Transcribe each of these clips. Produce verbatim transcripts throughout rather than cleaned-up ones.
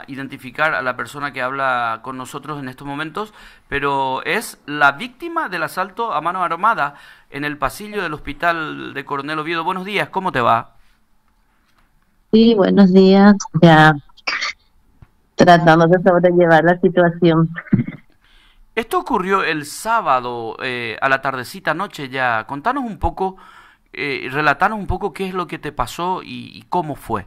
identificar a la persona que habla con nosotros en estos momentos, pero es la víctima del asalto a mano armada en el pasillo del hospital de Coronel Oviedo. Buenos días, ¿cómo te va? Sí, buenos días. Ya tratando de sobrellevar la situación. Esto ocurrió el sábado eh, a la tardecita noche ya. Contanos un poco, eh, relatanos un poco qué es lo que te pasó y, y cómo fue.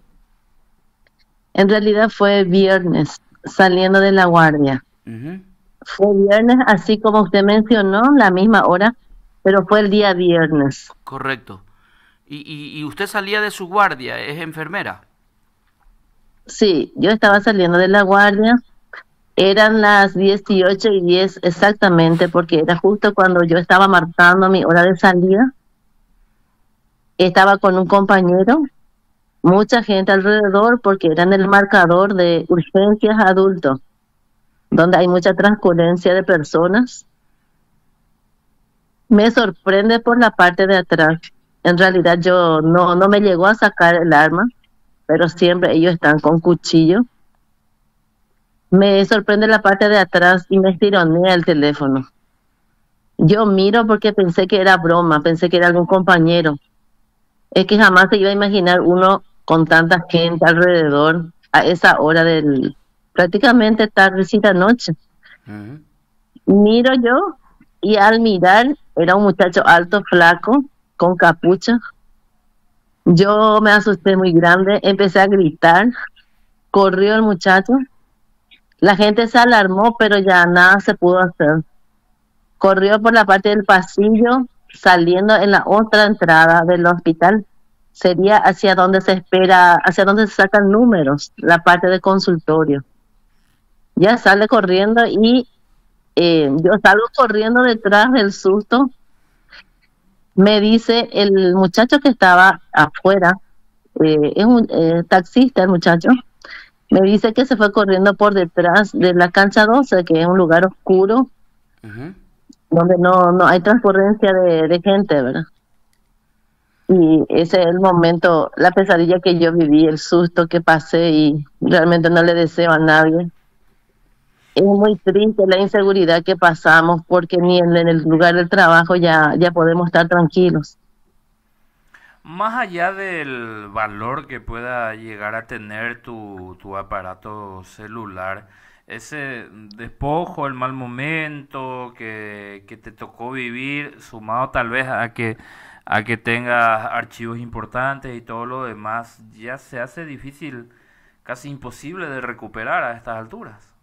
En realidad fue viernes, saliendo de la guardia. Ujú. Fue viernes, así como usted mencionó, la misma hora, pero fue el día viernes. Correcto. Y, y, y usted salía de su guardia, es enfermera. Sí, yo estaba saliendo de la guardia. Eran las dieciocho y diez exactamente, porque era justo cuando yo estaba marcando mi hora de salida. Estaba con un compañero, mucha gente alrededor, porque era en el marcador de urgencias adultos, donde hay mucha transcurrencia de personas. Me sorprende por la parte de atrás. En realidad yo no, no me llegó a sacar el arma, pero siempre ellos están con cuchillo. Me sorprende la parte de atrás y me estironea el teléfono. Yo miro porque pensé que era broma, pensé que era algún compañero. Es que jamás se iba a imaginar uno con tanta gente alrededor a esa hora del, prácticamente tardecita noche. Ujú. Miro yo y al mirar era un muchacho alto, flaco, con capucha. Yo me asusté muy grande, empecé a gritar, corrió el muchacho. La gente se alarmó, pero ya nada se pudo hacer. Corrió por la parte del pasillo, saliendo en la otra entrada del hospital. Sería hacia donde se espera, hacia donde se sacan números, la parte de consultorio. Ya sale corriendo y eh, yo salgo corriendo detrás del susto. Me dice el muchacho que estaba afuera, eh, es un eh, taxista el muchacho, me dice que se fue corriendo por detrás de la cancha doce, que es un lugar oscuro Ujú. donde no, no hay transcurrencia de, de gente, ¿verdad? Y ese es el momento, la pesadilla que yo viví, el susto que pasé y realmente no le deseo a nadie. Es muy triste la inseguridad que pasamos porque ni en, en el lugar del trabajo ya, ya podemos estar tranquilos. Más allá del valor que pueda llegar a tener tu, tu aparato celular, ese despojo, el mal momento que, que te tocó vivir, sumado tal vez a que, a que tengas archivos importantes y todo lo demás, ya se hace difícil, casi imposible de recuperar a estas alturas.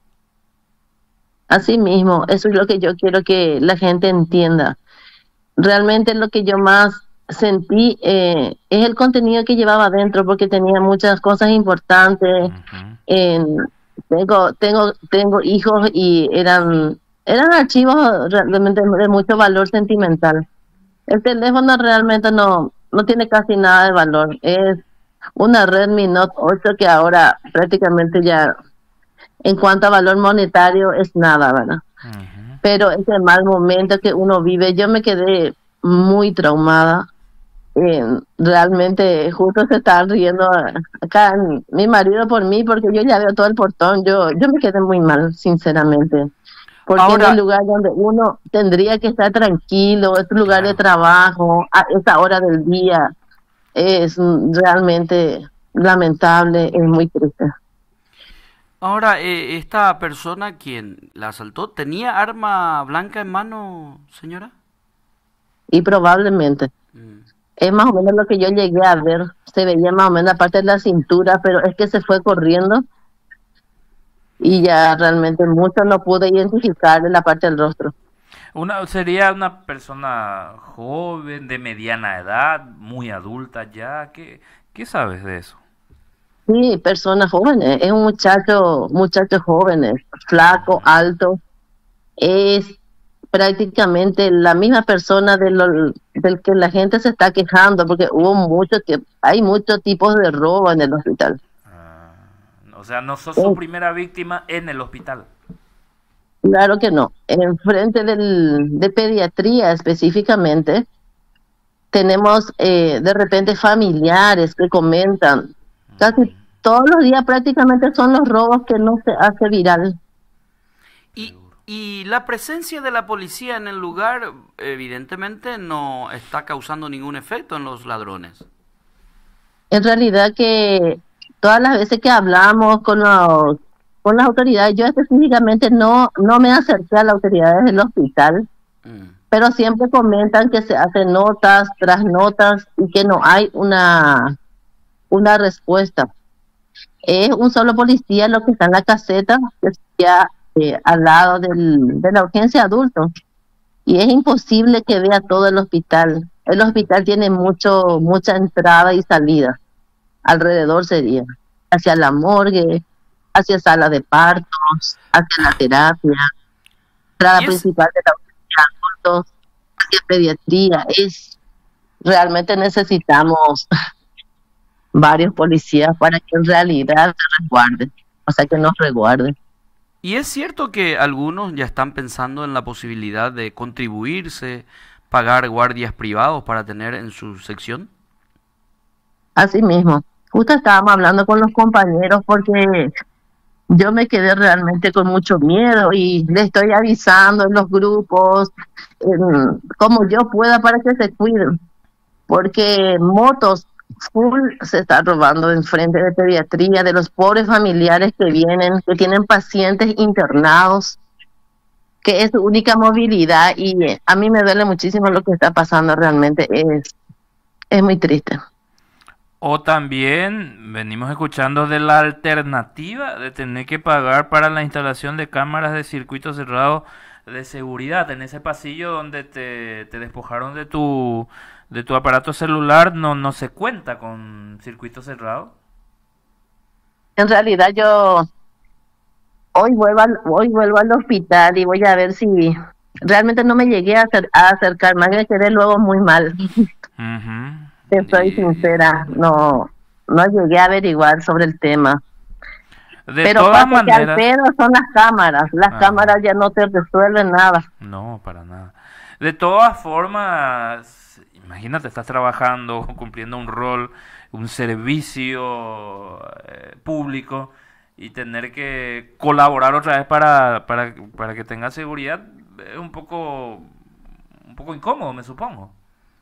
Así mismo, eso es lo que yo quiero que la gente entienda. Realmente lo que yo más sentí eh, es el contenido que llevaba adentro, porque tenía muchas cosas importantes. Ujú. En, tengo, tengo, tengo hijos y eran, eran archivos realmente de mucho valor sentimental. El teléfono realmente no, no tiene casi nada de valor. Es una Redmi Note ocho que ahora prácticamente ya en cuanto a valor monetario es nada, ¿verdad? Ujú. Pero ese mal momento que uno vive, yo me quedé muy traumada. Eh, realmente justo se estaba riendo acá mi marido por mí porque yo ya veo todo el portón. Yo, yo me quedé muy mal, sinceramente, porque en el Ahora, lugar donde uno tendría que estar tranquilo, es un lugar de claro. trabajo, a esa hora del día, es mm, realmente lamentable, es muy triste. Ahora, eh, esta persona quien la asaltó, ¿tenía arma blanca en mano, señora? Y probablemente, Mm. es más o menos lo que yo llegué a ver, se veía más o menos la parte de la cintura, pero es que se fue corriendo y ya realmente mucho no pude identificar en la parte del rostro. Una, sería una persona joven, de mediana edad, muy adulta ya. ¿Qué, qué sabes de eso? Sí, personas jóvenes, es un muchacho, muchacho jóvenes, flaco, Ujú. alto, es prácticamente la misma persona de lo, del que la gente se está quejando, porque hubo mucho que hay muchos tipos de robo en el hospital. Ah, o sea, no sos su Eh, primera víctima en el hospital. claro que no. En frente del, de pediatría específicamente, tenemos eh, de repente familiares que comentan, casi Ujú. todos los días prácticamente son los robos que no se hace viral. Y, y la presencia de la policía en el lugar evidentemente no está causando ningún efecto en los ladrones. En realidad que todas las veces que hablamos con los, con las autoridades, yo específicamente no, no me acerqué a las autoridades del hospital, mm. pero siempre comentan que se hacen notas tras notas y que no hay una, una respuesta. Es un solo policía lo que está en la caseta, que está eh, al lado del, de la urgencia adulto, y es imposible que vea todo el hospital. El hospital tiene mucho mucha entrada y salida, alrededor sería, hacia la morgue, hacia sala de partos, hacia la terapia, entrada principal de la urgencia adultos, hacia pediatría. Es realmente necesitamos varios policías para que en realidad se resguarden, o sea, que nos resguarden. ¿Y es cierto que algunos ya están pensando en la posibilidad de contribuirse, pagar guardias privados para tener en su sección? Así mismo. Justo estábamos hablando con los compañeros porque yo me quedé realmente con mucho miedo y le estoy avisando en los grupos, en, como yo pueda para que se cuiden, porque motos full se está robando en frente de pediatría, de los pobres familiares que vienen, que tienen pacientes internados, que es su única movilidad, y a mí me duele muchísimo lo que está pasando, realmente es, es muy triste. O también venimos escuchando de la alternativa de tener que pagar para la instalación de cámaras de circuito cerrado de seguridad en ese pasillo donde te, te despojaron de tu de tu aparato celular. No no se cuenta con circuito cerrado. En realidad yo hoy vuelvo al, hoy vuelvo al hospital y voy a ver si realmente no me llegué a, acer, a acercar, más me quedé luego muy mal. Uh-huh. Te soy y... sincera, no no llegué a averiguar sobre el tema. De Pero todas maneras, al pedo son las cámaras, las ah, cámaras ya no te resuelven nada. No, para nada. De todas formas, imagínate, estás trabajando, cumpliendo un rol, un servicio eh, público, y tener que colaborar otra vez para, para, para que tengas seguridad es un poco, un poco incómodo, me supongo.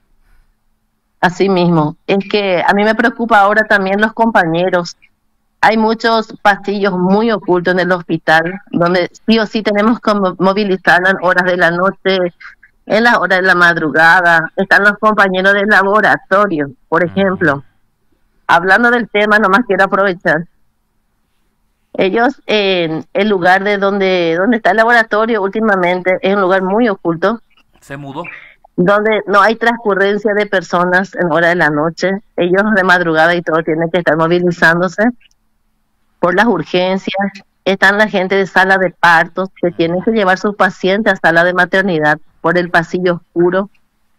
Así mismo, es que a mí me preocupa ahora también los compañeros. Hay muchos pasillos muy ocultos en el hospital, donde sí o sí tenemos que movilizar en horas de la noche, en las horas de la madrugada. Están los compañeros del laboratorio, por ejemplo. Hablando del tema, nomás quiero aprovechar. Ellos, en el lugar de donde, donde está el laboratorio últimamente, es un lugar muy oculto. Se mudó. Donde no hay transcurrencia de personas en hora de la noche. Ellos de madrugada y todo tienen que estar movilizándose por las urgencias. Están la gente de sala de partos que tienen que llevar sus pacientes a sala de maternidad por el pasillo oscuro.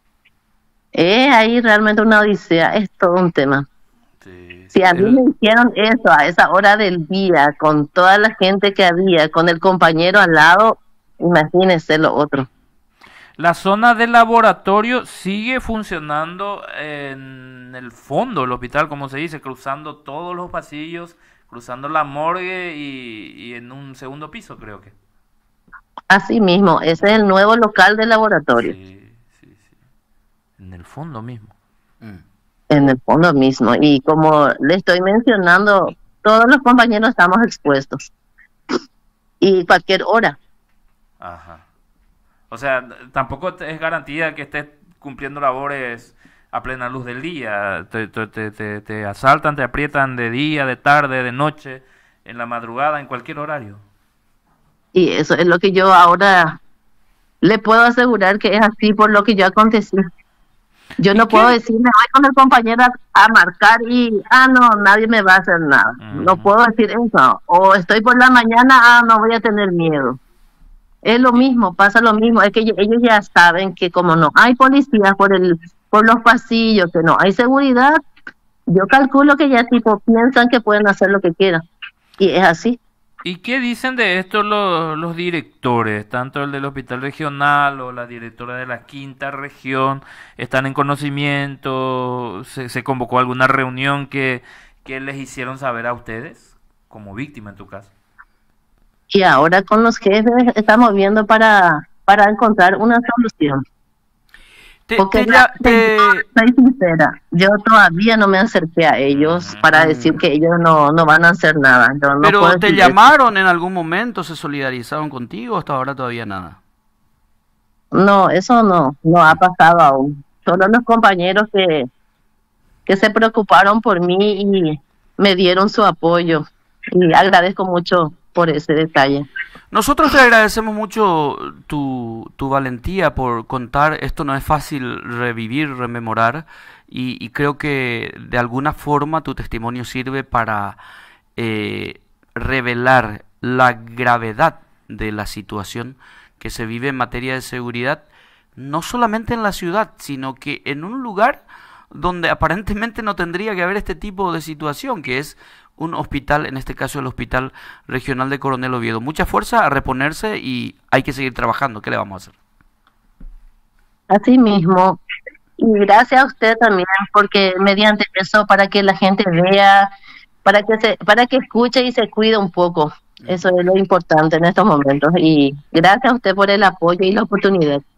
Es ahí realmente una odisea, es todo un tema. Sí, si a mí el... me hicieron eso a esa hora del día, con toda la gente que había, con el compañero al lado, imagínese lo otro. La zona de laboratorio sigue funcionando en el fondo del hospital, como se dice, cruzando todos los pasillos, cruzando la morgue y, y en un segundo piso, creo que. Así mismo, ese es el nuevo local de laboratorio. Sí, sí, sí. En el fondo mismo. Mm. En el fondo mismo. Y como le estoy mencionando, todos los compañeros estamos expuestos. Y cualquier hora. Ajá. O sea, tampoco es garantía que estés cumpliendo labores a plena luz del día. Te, te, te, te asaltan, te aprietan de día, de tarde, de noche, en la madrugada, en cualquier horario. Y eso es lo que yo ahora le puedo asegurar que es así por lo que yo acontecí. Yo no puedo decir, me voy con el compañero a, a marcar y, ah, no, nadie me va a hacer nada. Uh-huh. No puedo decir eso. O estoy por la mañana, ah, no voy a tener miedo. Es lo mismo, pasa lo mismo, es que ellos ya saben que como no hay policías por el por los pasillos, que no hay seguridad, yo calculo que ya tipo piensan que pueden hacer lo que quieran, y es así. ¿Y qué dicen de esto los, los directores, tanto el del hospital regional o la directora de la quinta región? ¿Están en conocimiento? ¿Se, se convocó alguna reunión que, ¿Qué les hicieron saber a ustedes como víctima en tu caso? Y ahora con los jefes estamos viendo para, para encontrar una solución. Te, Porque te, ya- realmente yo te- soy sincera, yo todavía no me acerqué a ellos para decir que ellos no, no van a hacer nada. Yo no pero puedo te decir eso. llamaron en algún momento, se solidarizaron contigo, hasta ahora todavía nada. No, eso no, no ha pasado aún. Solo los compañeros que, que se preocuparon por mí y me dieron su apoyo. Y agradezco mucho por ese detalle. Nosotros te agradecemos mucho tu, tu valentía por contar. Esto no es fácil revivir, rememorar, y, y creo que de alguna forma tu testimonio sirve para eh, revelar la gravedad de la situación que se vive en materia de seguridad, no solamente en la ciudad, sino que en un lugar donde aparentemente no tendría que haber este tipo de situación, que es un hospital, en este caso el Hospital Regional de Coronel Oviedo. Mucha fuerza a reponerse y hay que seguir trabajando. ¿Qué le vamos a hacer? Así mismo. Y gracias a usted también, porque mediante eso, para que la gente vea, para que se, para que escuche y se cuide un poco. Eso es lo importante en estos momentos. Y gracias a usted por el apoyo y la oportunidad.